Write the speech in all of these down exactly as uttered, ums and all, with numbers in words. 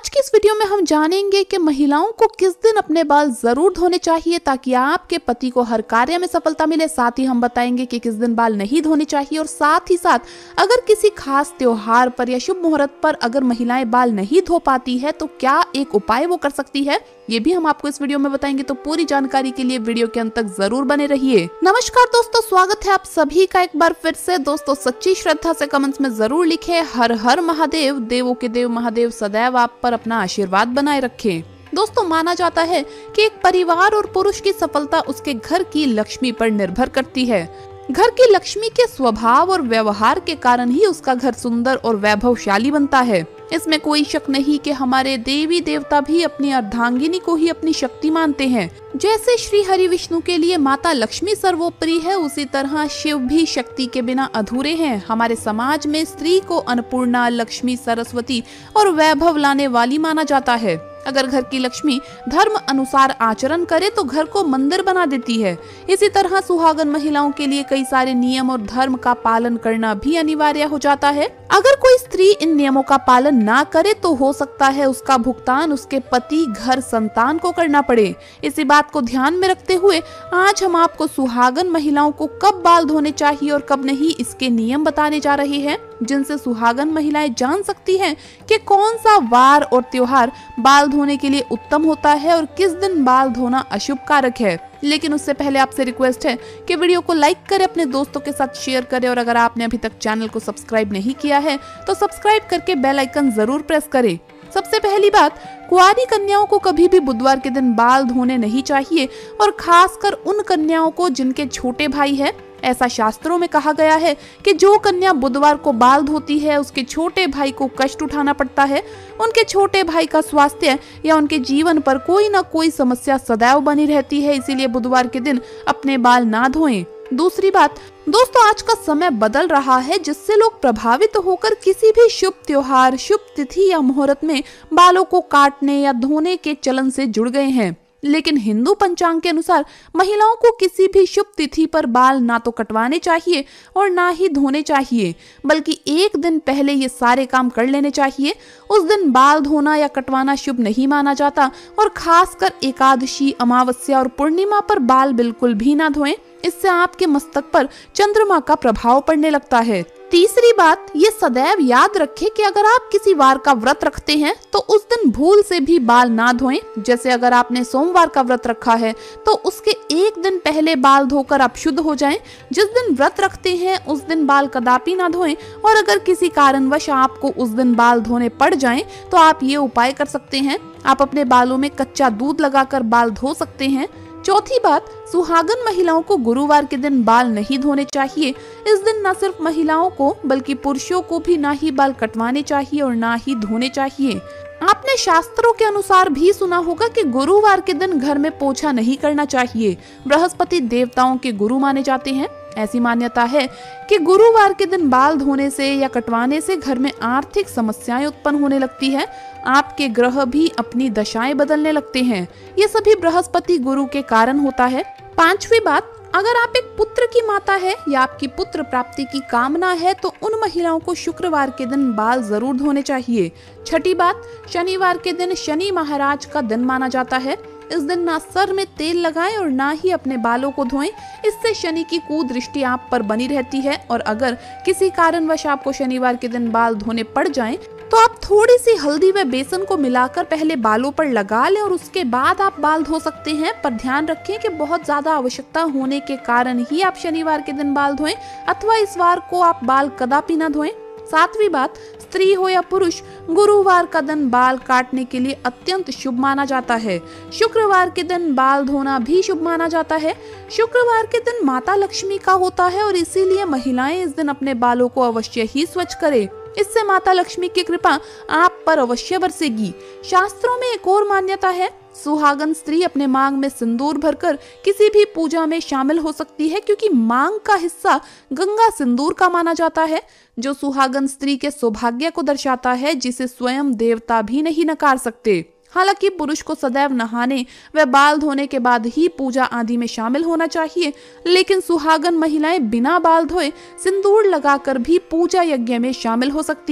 आज की इस वीडियो में हम जानेंगे कि महिलाओं को किस दिन अपने बाल जरूर धोने चाहिए ताकि आपके पति को हर कार्य में सफलता मिले। साथ ही हम बताएंगे कि किस दिन बाल नहीं धोने चाहिए और साथ ही साथ अगर किसी खास त्योहार पर या शुभ मुहूर्त पर अगर महिलाएं बाल नहीं धो पाती है तो क्या एक उपाय वो कर सकती है, ये भी हम आपको इस वीडियो में बताएंगे। तो पूरी जानकारी के लिए वीडियो के अंत तक जरूर बने रहिए। नमस्कार दोस्तों, स्वागत है आप सभी का एक बार फिर से। दोस्तों सच्ची श्रद्धा से कमेंट्स में जरूर लिखे हर हर महादेव, देवों के देव महादेव सदैव आप पर अपना आशीर्वाद बनाए रखें। दोस्तों माना जाता है कि एक परिवार और पुरुष की सफलता उसके घर की लक्ष्मी पर निर्भर करती है। घर की लक्ष्मी के स्वभाव और व्यवहार के कारण ही उसका घर सुंदर और वैभवशाली बनता है। इसमें कोई शक नहीं कि हमारे देवी देवता भी अपनी अर्धांगिनी को ही अपनी शक्ति मानते हैं। जैसे श्री हरि विष्णु के लिए माता लक्ष्मी सर्वोपरि है, उसी तरह शिव भी शक्ति के बिना अधूरे हैं। हमारे समाज में स्त्री को अन्नपूर्णा, लक्ष्मी, सरस्वती और वैभव लाने वाली माना जाता है। अगर घर की लक्ष्मी धर्म अनुसार आचरण करे तो घर को मंदिर बना देती है। इसी तरह सुहागन महिलाओं के लिए कई सारे नियम और धर्म का पालन करना भी अनिवार्य हो जाता है। अगर कोई स्त्री इन नियमों का पालन ना करे तो हो सकता है उसका भुगतान उसके पति, घर, संतान को करना पड़े। इसी बात को ध्यान में रखते हुए आज हम आपको सुहागन महिलाओं को कब बाल धोने चाहिए और कब नहीं, इसके नियम बताने जा रहे हैं, जिनसे सुहागन महिलाएं जान सकती हैं कि कौन सा वार और त्योहार बाल धोने के लिए उत्तम होता है और किस दिन बाल धोना अशुभ कारक है। लेकिन उससे पहले आपसे रिक्वेस्ट है कि वीडियो को लाइक करें, अपने दोस्तों के साथ शेयर करें और अगर आपने अभी तक चैनल को सब्सक्राइब नहीं किया है तो सब्सक्राइब करके बेल आइकन जरूर प्रेस करें। सबसे पहली बात, कुंवारी कन्याओं को कभी भी बुधवार के दिन बाल धोने नहीं चाहिए और खासकर उन कन्याओं को जिनके छोटे भाई है। ऐसा शास्त्रों में कहा गया है कि जो कन्या बुधवार को बाल धोती है उसके छोटे भाई को कष्ट उठाना पड़ता है। उनके छोटे भाई का स्वास्थ्य या उनके जीवन पर कोई ना कोई समस्या सदैव बनी रहती है, इसीलिए बुधवार के दिन अपने बाल ना धोएं। दूसरी बात दोस्तों, आज का समय बदल रहा है जिससे लोग प्रभावित होकर किसी भी शुभ त्योहार, शुभ तिथि या मुहूर्त में बालों को काटने या धोने के चलन से जुड़ गए हैं। लेकिन हिंदू पंचांग के अनुसार महिलाओं को किसी भी शुभ तिथि पर बाल ना तो कटवाने चाहिए और ना ही धोने चाहिए, बल्कि एक दिन पहले ये सारे काम कर लेने चाहिए। उस दिन बाल धोना या कटवाना शुभ नहीं माना जाता और खासकर एकादशी, अमावस्या और पूर्णिमा पर बाल बिल्कुल भी ना धोएं। इससे आपके मस्तक पर चंद्रमा का प्रभाव पड़ने लगता है। तीसरी बात, ये सदैव याद रखें कि अगर आप किसी वार का व्रत रखते हैं तो उस दिन भूल से भी बाल ना धोएं। जैसे अगर आपने सोमवार का व्रत रखा है तो उसके एक दिन पहले बाल धोकर आप शुद्ध हो जाएं। जिस दिन व्रत रखते हैं उस दिन बाल कदापि ना धोएं और अगर किसी कारणवश आपको उस दिन बाल धोने पड़ जाएं तो आप ये उपाय कर सकते हैं, आप अपने बालों में कच्चा दूध लगाकर बाल धो सकते हैं। चौथी बात, सुहागन महिलाओं को गुरुवार के दिन बाल नहीं धोने चाहिए। इस दिन न सिर्फ महिलाओं को बल्कि पुरुषों को भी ना ही बाल कटवाने चाहिए और ना ही धोने चाहिए। आपने शास्त्रों के अनुसार भी सुना होगा कि गुरुवार के दिन घर में पोछा नहीं करना चाहिए। बृहस्पति देवताओं के गुरु माने जाते हैं। ऐसी मान्यता है कि गुरुवार के दिन बाल धोने से या कटवाने से घर में आर्थिक समस्याएं उत्पन्न होने लगती है। आपके ग्रह भी अपनी दशाएं बदलने लगते हैं। ये सभी बृहस्पति गुरु के कारण होता है। पांचवी बात, अगर आप एक पुत्र की माता है या आपकी पुत्र प्राप्ति की कामना है तो उन महिलाओं को शुक्रवार के दिन बाल जरूर धोने चाहिए। छठी बात, शनिवार के दिन शनि महाराज का दिन माना जाता है। इस दिन ना सर में तेल लगाएं और ना ही अपने बालों को धोएं। इससे शनि की कुदृष्टि आप पर बनी रहती है और अगर किसी कारणवश आपको शनिवार के दिन बाल धोने पड़ जाएं तो आप थोड़ी सी हल्दी व बेसन को मिलाकर पहले बालों पर लगा लें और उसके बाद आप बाल धो सकते हैं। पर ध्यान रखें कि बहुत ज्यादा आवश्यकता होने के कारण ही आप शनिवार के दिन बाल धोएं अथवा इस वार को आप बाल कदापि ना धोएं। सातवीं बात, स्त्री हो या पुरुष, गुरुवार का दिन बाल काटने के लिए अत्यंत शुभ माना जाता है। शुक्रवार के दिन बाल धोना भी शुभ माना जाता है। शुक्रवार के दिन माता लक्ष्मी का होता है और इसीलिए महिलाएं इस दिन अपने बालों को अवश्य ही स्वच्छ करें। इससे माता लक्ष्मी की कृपा आप पर अवश्य बरसेगी। शास्त्रों में एक और मान्यता है, सुहागन स्त्री अपने मांग में सिंदूर भरकर किसी भी पूजा में शामिल हो सकती है क्योंकि मांग का हिस्सा गंगा सिंदूर का माना जाता है, जो सुहागन स्त्री के सौभाग्य को दर्शाता है, जिसे स्वयं देवता भी नहीं नकार सकते। हालांकि पुरुष को सदैव नहाने व बाल धोने के बाद ही पूजा आदि में शामिल होना चाहिए, लेकिन सुहागन महिलाएं बिना बाल धोए सिंदूर लगाकर भी पूजा यज्ञ में शामिल हो सकती है।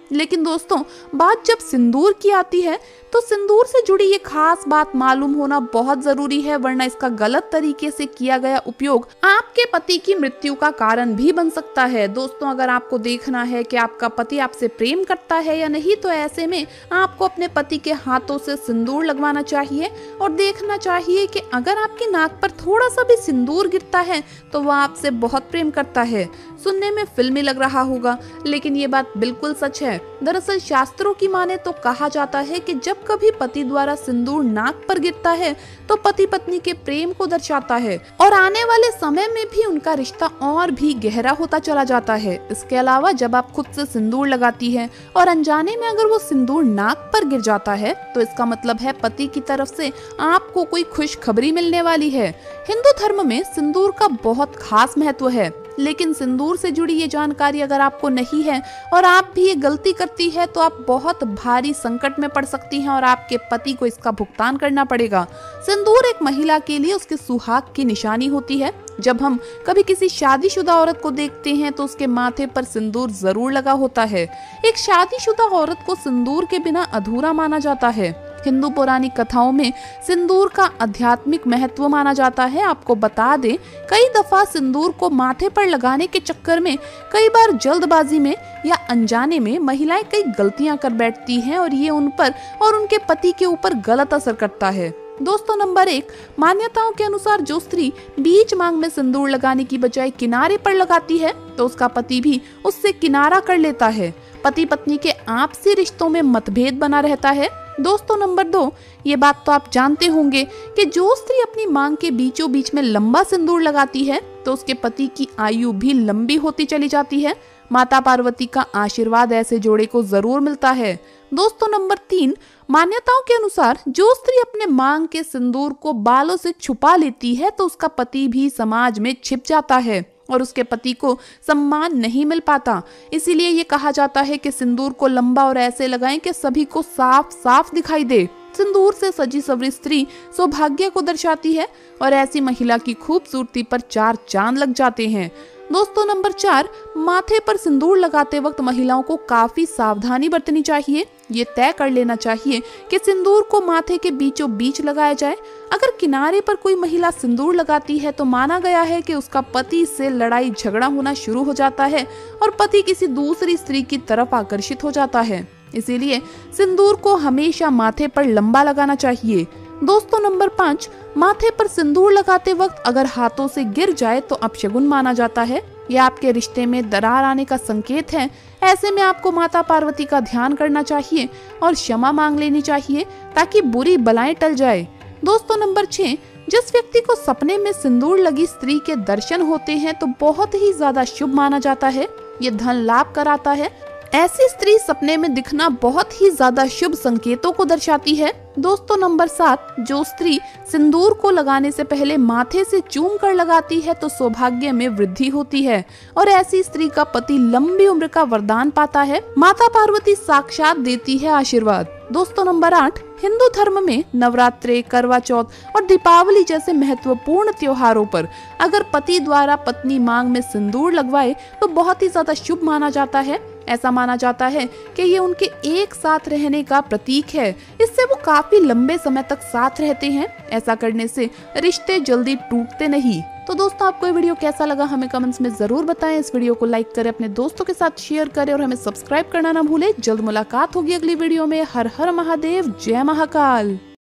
लेकिन दोस्तों बात जब सिंदूर की आती है तो सिंदूर से जुड़ी ये खास बात मालूम होना बहुत जरूरी है, वरना इसका गलत तरीके से किया गया उपयोग आपके पति की मृत्यु का कारण भी बन सकता है। दोस्तों अगर आपको देखना है कि आपका पति आपसे प्रेम करता है या नहीं, तो ऐसे में आपको अपने पति के हाथों से सिंदूर लगवाना चाहिए और देखना चाहिए कि अगर आपकी नाक पर थोड़ा सा भी सिंदूर गिरता है तो वह आपसे बहुत प्रेम करता है। सुनने में फिल्मी लग रहा होगा, लेकिन ये बात बिल्कुल सच है। दरअसल शास्त्रों की माने तो कहा जाता है कि जब कभी पति द्वारा सिंदूर नाक पर गिरता है तो पति पत्नी के प्रेम को दर्शाता है और आने वाले समय में भी उनका रिश्ता और भी गहरा होता चला जाता है। इसके अलावा जब आप खुद से सिंदूर लगाती है और अनजाने में अगर वो सिंदूर नाक पर गिर जाता है तो इसका मतलब है पति की तरफ से आपको कोई खुशखबरी मिलने वाली है। हिंदू धर्म में सिंदूर का बहुत खास महत्व है, लेकिन सिंदूर से जुड़ी ये जानकारी अगर आपको नहीं है और आप भी ये गलती करती है तो आप बहुत भारी संकट में पड़ सकती हैं और आपके पति को इसका भुगतान करना पड़ेगा। सिंदूर एक महिला के लिए उसके सुहाग की निशानी होती है। जब हम कभी किसी शादीशुदा औरत को देखते हैं तो उसके माथे पर सिंदूर जरूर लगा होता है। एक शादीशुदा औरत को सिंदूर के बिना अधूरा माना जाता है। हिंदू पौराणिक कथाओं में सिंदूर का आध्यात्मिक महत्व माना जाता है। आपको बता दें, कई दफा सिंदूर को माथे पर लगाने के चक्कर में कई बार जल्दबाजी में या अनजाने में महिलाएं कई गलतियां कर बैठती हैं और ये उन पर और उनके पति के ऊपर गलत असर करता है। दोस्तों नंबर एक, मान्यताओं के अनुसार जो स्त्री बीच मांग में सिंदूर लगाने की बजाय किनारे पर लगाती है तो उसका पति भी उससे किनारा कर लेता है। पति पत्नी के आपसी रिश्तों में मतभेद बना रहता है। दोस्तों नंबर दो, ये बात तो आप जानते होंगे कि जो स्त्री अपनी मांग के बीचों बीच में लंबा सिंदूर लगाती है तो उसके पति की आयु भी लंबी होती चली जाती है। माता पार्वती का आशीर्वाद ऐसे जोड़े को जरूर मिलता है। दोस्तों नंबर तीन, मान्यताओं के अनुसार जो स्त्री अपने मांग के सिंदूर को बालों से छुपा लेती है तो उसका पति भी समाज में छिप जाता है और उसके पति को सम्मान नहीं मिल पाता। इसीलिए ये कहा जाता है कि सिंदूर को लंबा और ऐसे लगाएं कि सभी को साफ साफ दिखाई दे। सिंदूर से सजी सवरी स्त्री सौभाग्य को दर्शाती है और ऐसी महिला की खूबसूरती पर चार चांद लग जाते हैं। दोस्तों नंबर चार, माथे पर सिंदूर लगाते वक्त महिलाओं को काफी सावधानी बरतनी चाहिए। ये तय कर लेना चाहिए कि सिंदूर को माथे के बीचों बीच लगाया जाए। अगर किनारे पर कोई महिला सिंदूर लगाती है तो माना गया है कि उसका पति से लड़ाई झगड़ा होना शुरू हो जाता है और पति किसी दूसरी स्त्री की तरफ आकर्षित हो जाता है। इसीलिए सिंदूर को हमेशा माथे पर लंबा लगाना चाहिए। दोस्तों नंबर पाँच, माथे पर सिंदूर लगाते वक्त अगर हाथों से गिर जाए तो अपशगुन माना जाता है। यह आपके रिश्ते में दरार आने का संकेत है। ऐसे में आपको माता पार्वती का ध्यान करना चाहिए और क्षमा मांग लेनी चाहिए ताकि बुरी बलाएं टल जाए। दोस्तों नंबर छह, जिस व्यक्ति को सपने में सिंदूर लगी स्त्री के दर्शन होते हैं तो बहुत ही ज्यादा शुभ माना जाता है। ये धन लाभ कराता है। ऐसी स्त्री सपने में दिखना बहुत ही ज्यादा शुभ संकेतों को दर्शाती है। दोस्तों नंबर सात, जो स्त्री सिंदूर को लगाने से पहले माथे से चूम कर लगाती है तो सौभाग्य में वृद्धि होती है और ऐसी स्त्री का पति लंबी उम्र का वरदान पाता है। माता पार्वती साक्षात देती है आशीर्वाद। दोस्तों नंबर आठ, हिंदू धर्म में नवरात्रे, करवा चौथ और दीपावली जैसे महत्वपूर्ण त्योहारों पर अगर पति द्वारा पत्नी मांग में सिंदूर लगवाए तो बहुत ही ज्यादा शुभ माना जाता है। ऐसा माना जाता है कि ये उनके एक साथ रहने का प्रतीक है। इससे वो काफी लंबे समय तक साथ रहते हैं। ऐसा करने से रिश्ते जल्दी टूटते नहीं। तो दोस्तों आपको ये वीडियो कैसा लगा हमें कमेंट्स में जरूर बताएं। इस वीडियो को लाइक करें, अपने दोस्तों के साथ शेयर करें और हमें सब्सक्राइब करना ना भूलें। जल्द मुलाकात होगी अगली वीडियो में। हर हर महादेव, जय महाकाल।